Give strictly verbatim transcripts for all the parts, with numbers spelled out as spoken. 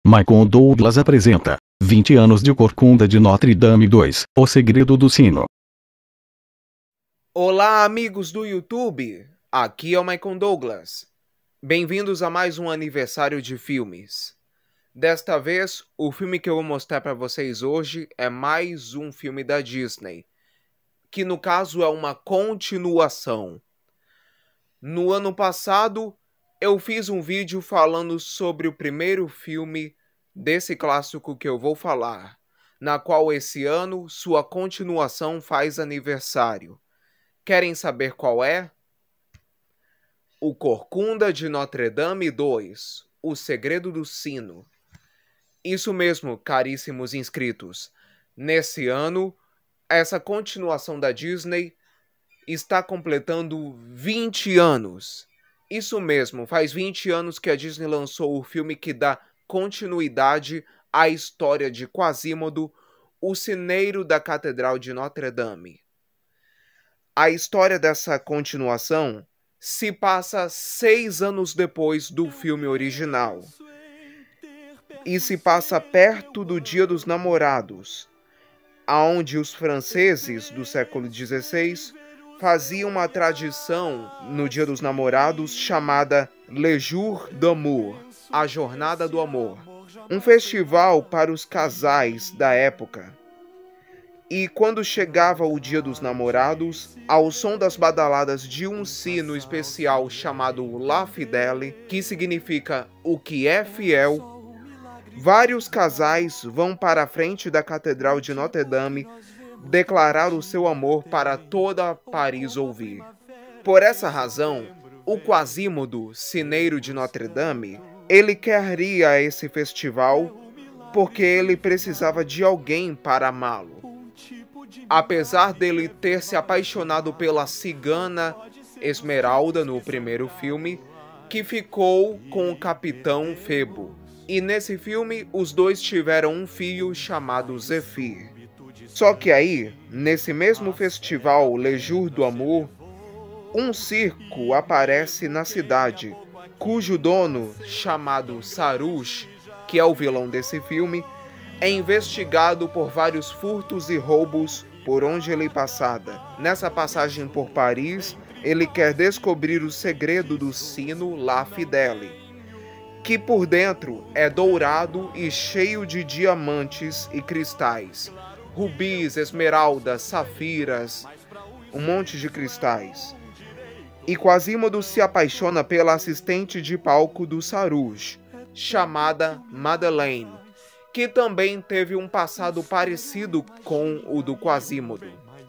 Michael Douglas apresenta vinte anos de Corcunda de Notre Dame dois, O Segredo do Sino. Olá, amigos do YouTube! Aqui é o Michael Douglas. Bem-vindos a mais um aniversário de filmes. Desta vez, o filme que eu vou mostrar para vocês hoje é mais um filme da Disney, que no caso é uma continuação. No ano passado, eu fiz um vídeo falando sobre o primeiro filme desse clássico que eu vou falar, na qual esse ano sua continuação faz aniversário. Querem saber qual é? O Corcunda de Notre Dame dois, O Segredo do Sino. Isso mesmo, caríssimos inscritos. Nesse ano, essa continuação da Disney está completando vinte anos. Isso mesmo, faz vinte anos que a Disney lançou o filme que dá continuidade à história de Quasimodo, o sineiro da Catedral de Notre Dame. A história dessa continuação se passa seis anos depois do filme original. E se passa perto do Dia dos Namorados, aonde os franceses do século dezesseis faziam uma tradição no Dia dos Namorados chamada Le Jour d'Amour, a Jornada do Amor, um festival para os casais da época. E quando chegava o Dia dos Namorados, ao som das badaladas de um sino especial chamado La Fidèle, que significa o que é fiel, vários casais vão para a frente da Catedral de Notre Dame declarar o seu amor para toda Paris ouvir. Por essa razão, o Quasimodo, sineiro de Notre Dame, ele quer ir a esse festival porque ele precisava de alguém para amá-lo. Apesar dele ter se apaixonado pela cigana Esmeralda no primeiro filme, que ficou com o Capitão Febo. E nesse filme, os dois tiveram um filho chamado Zephyr. Só que aí, nesse mesmo festival Le Jour d'Amour, um circo aparece na cidade, cujo dono, chamado Sarouche, que é o vilão desse filme, é investigado por vários furtos e roubos por onde ele passada. Nessa passagem por Paris, ele quer descobrir o segredo do sino La Fidèle, que por dentro é dourado e cheio de diamantes e cristais, rubis, esmeraldas, safiras, um monte de cristais. E Quasimodo se apaixona pela assistente de palco do Sarouche, chamada Madeleine, que também teve um passado parecido com o do Quasimodo.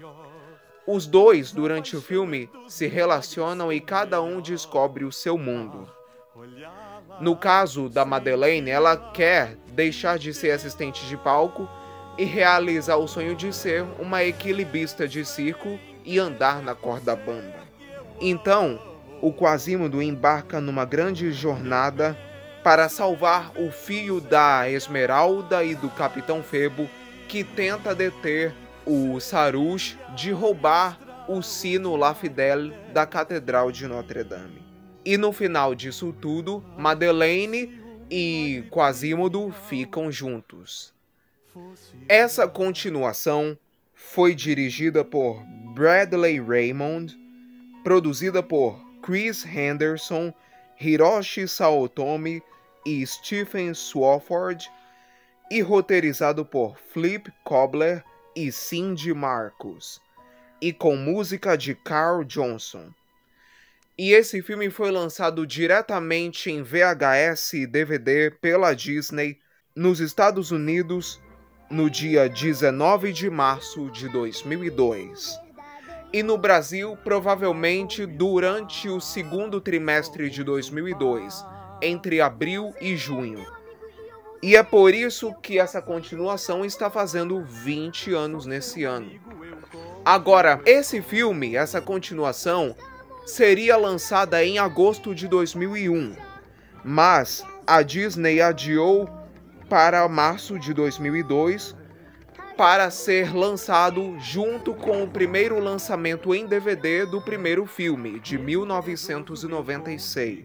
Os dois, durante o filme, se relacionam e cada um descobre o seu mundo. No caso da Madeleine, ela quer deixar de ser assistente de palco e realizar o sonho de ser uma equilibrista de circo e andar na corda bamba. Então, o Quasimodo embarca numa grande jornada para salvar o filho da Esmeralda e do Capitão Febo, que tenta deter o Sarouche de roubar o sino La Fidèle da Catedral de Notre Dame. E no final disso tudo, Madeleine e Quasimodo ficam juntos. Essa continuação foi dirigida por Bradley Raymond, produzida por Chris Henderson, Hiroshi Saotome e Stephen Swofford, e roteirizado por Flip Kobler e Cindy Marcus, e com música de Carl Johnson. E esse filme foi lançado diretamente em V H S e D V D pela Disney nos Estados Unidos no dia dezenove de março de dois mil e dois. E no Brasil, provavelmente durante o segundo trimestre de dois mil e dois, entre abril e junho. E é por isso que essa continuação está fazendo vinte anos nesse ano. Agora, esse filme, essa continuação, seria lançada em agosto de dois mil e um, mas a Disney adiou para março de dois mil e dois para ser lançado junto com o primeiro lançamento em D V D do primeiro filme, de mil novecentos e noventa e seis.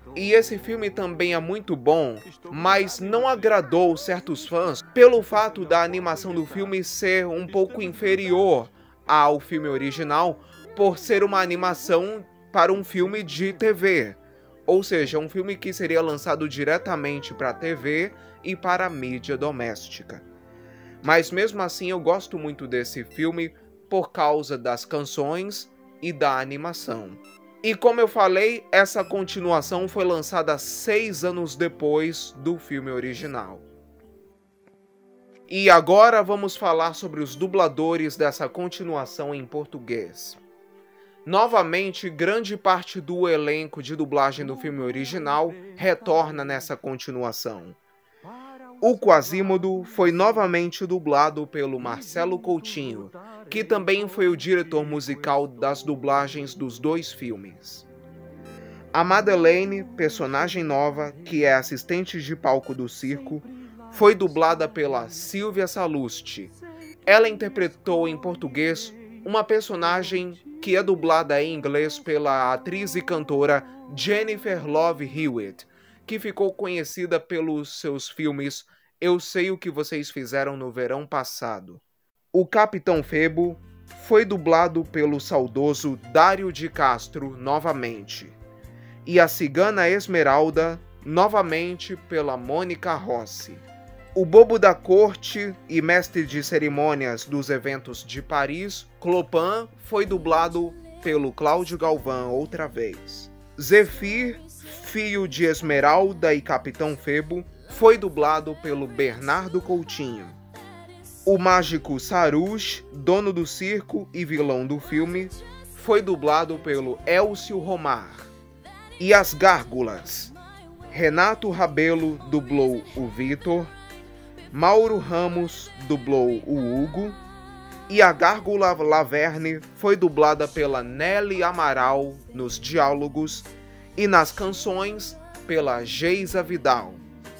E esse filme também é muito bom, mas não agradou certos fãs pelo fato da animação do filme ser um pouco inferior ao filme original, por ser uma animação para um filme de T V. Ou seja, um filme que seria lançado diretamente para a T V e para a mídia doméstica. Mas mesmo assim eu gosto muito desse filme por causa das canções e da animação. E como eu falei, essa continuação foi lançada seis anos depois do filme original. E agora vamos falar sobre os dubladores dessa continuação em português. Novamente, grande parte do elenco de dublagem do filme original retorna nessa continuação. O Quasimodo foi novamente dublado pelo Marcelo Coutinho, que também foi o diretor musical das dublagens dos dois filmes. A Madeleine, personagem nova, que é assistente de palco do circo, foi dublada pela Silvia Salusti. Ela interpretou em português uma personagem que é dublada em inglês pela atriz e cantora Jennifer Love Hewitt, que ficou conhecida pelos seus filmes Eu Sei O Que Vocês Fizeram no Verão Passado. O Capitão Febo foi dublado pelo saudoso Dário de Castro novamente. E a Cigana Esmeralda, novamente pela Mônica Rossi. O bobo da corte e mestre de cerimônias dos eventos de Paris, Clopin, foi dublado pelo Cláudio Galvão outra vez. Zefir, filho de Esmeralda e Capitão Febo, foi dublado pelo Bernardo Coutinho. O mágico Sarush, dono do circo e vilão do filme, foi dublado pelo Elcio Romar. E as Gárgulas, Renato Rabelo dublou o Vitor, Mauro Ramos dublou o Hugo, e a Gárgula Laverne foi dublada pela Nelly Amaral nos diálogos e nas canções pela Geisa Vidal.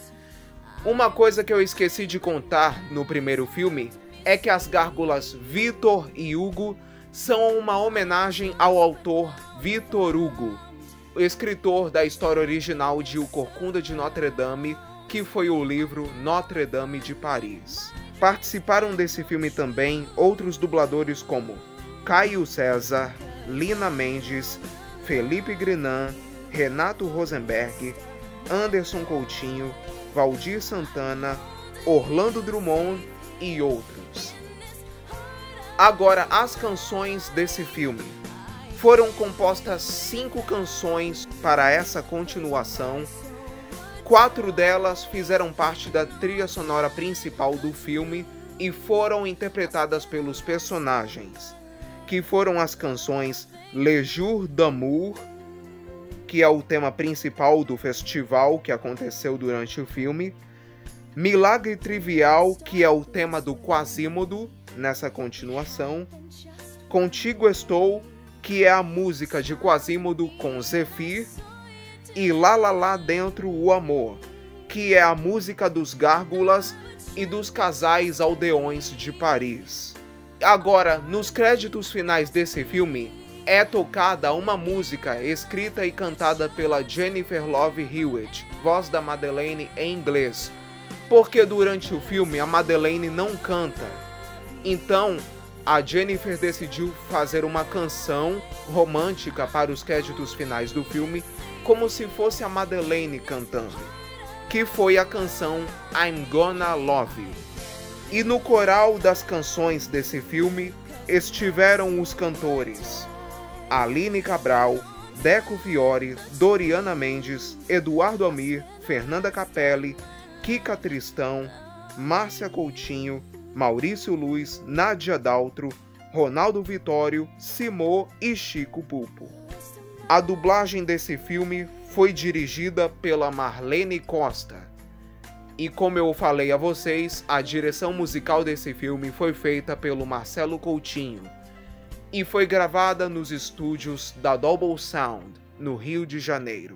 Uma coisa que eu esqueci de contar no primeiro filme é que as gárgulas Vitor e Hugo são uma homenagem ao autor Victor Hugo, o escritor da história original de O Corcunda de Notre Dame, que foi o livro Notre Dame de Paris. Participaram desse filme também outros dubladores como Caio César, Lina Mendes, Felipe Grinan, Renato Rosenberg, Anderson Coutinho, Valdir Santana, Orlando Drummond e outros. Agora, as canções desse filme. Foram compostas cinco canções para essa continuação. Quatro delas fizeram parte da trilha sonora principal do filme e foram interpretadas pelos personagens, que foram as canções Le Jour d'Amour, que é o tema principal do festival que aconteceu durante o filme, Milagre Trivial, que é o tema do Quasimodo nessa continuação, Contigo Estou, que é a música de Quasimodo com Zefir, e Lá Lá Lá Dentro o Amor, que é a música dos Gárgulas e dos casais aldeões de Paris. Agora, nos créditos finais desse filme, é tocada uma música escrita e cantada pela Jennifer Love Hewitt, voz da Madeleine em inglês, porque durante o filme a Madeleine não canta. Então, a Jennifer decidiu fazer uma canção romântica para os créditos finais do filme, como se fosse a Madeleine cantando, que foi a canção I'm Gonna Love You. E no coral das canções desse filme estiveram os cantores Aline Cabral, Deco Fiore, Doriana Mendes, Eduardo Amir, Fernanda Capelli, Kika Tristão, Márcia Coutinho, Maurício Luz, Nádia Daltro, Ronaldo Vitório, Simô e Chico Pulpo. A dublagem desse filme foi dirigida pela Marlene Costa. E como eu falei a vocês, a direção musical desse filme foi feita pelo Marcelo Coutinho e foi gravada nos estúdios da Double Sound, no Rio de Janeiro.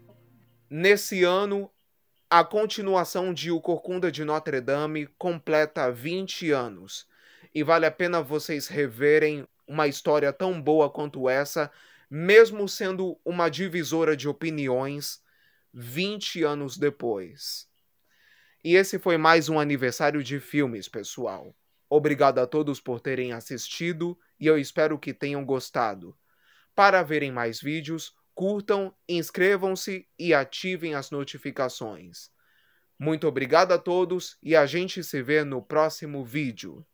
Nesse ano, a continuação de O Corcunda de Notre Dame completa vinte anos, e vale a pena vocês reverem uma história tão boa quanto essa, mesmo sendo uma divisora de opiniões, vinte anos depois. E esse foi mais um aniversário de filmes, pessoal. Obrigado a todos por terem assistido e eu espero que tenham gostado. Para verem mais vídeos, curtam, inscrevam-se e ativem as notificações. Muito obrigado a todos e a gente se vê no próximo vídeo.